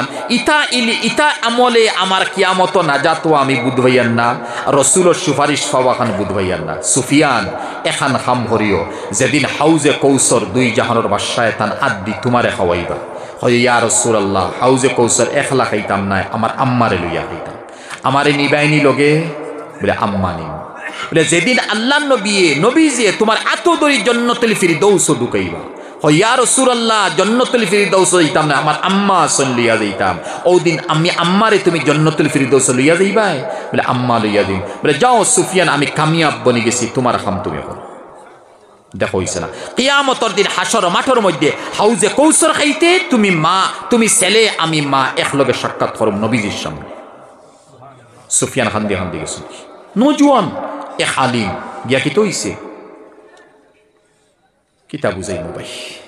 ইতা আমলে আমার কিয়ামত নাজাত আমি বুধবাইয়ান না রসুলের সুপারিশ পাওয়া খান বুধবাইয়ান না সুফিয়ান এখান খাম হরিও যেদিন হাউজে কৌসর দুই জাহানোর বাসায় তান আদি তোমারে খাওয়াইবা হয় ইয়া রাসূলুল্লাহ হাউজে কৌসর একলা খাইতাম না আমার আম্মারে লইয়া খাইতাম আমারে নিবাইনি লগে বলে আম্মা নিম বলে যেদিন আল্লাহ নবীজি তোমার আতদরি জান্নাতুল ফিরদাউস ঢুকাইবা ইয়া রাসূলুল্লাহ জান্নাতুল ফিরদাউস যাইতাম না আমার আম্মা সল্লিয়া যাইতাম ওদিন আমি আম্মারে তুমি জান্নাতুল ফিরদাউস লইয়া যাইবা বলে আম্মা লইয়া দিন বলে যাও সুফিয়ান আমি কামিয়াব বনি গেছি তোমার কাম তুমি করো দেখো হইছে না কিয়ামতের দিন হাসর মাঠের মধ্যে হাউজে কৌসর খাইতে তুমি মা তুমি ছেলে আমি মা একলগে সাক্ষাৎ করব নবীজির সামনে সুফিয়ান খান দিয়ে গেছে নজওয়ান এ হালিম গিয়া কি তো হইছে কিতা বুঝাইমু ভাই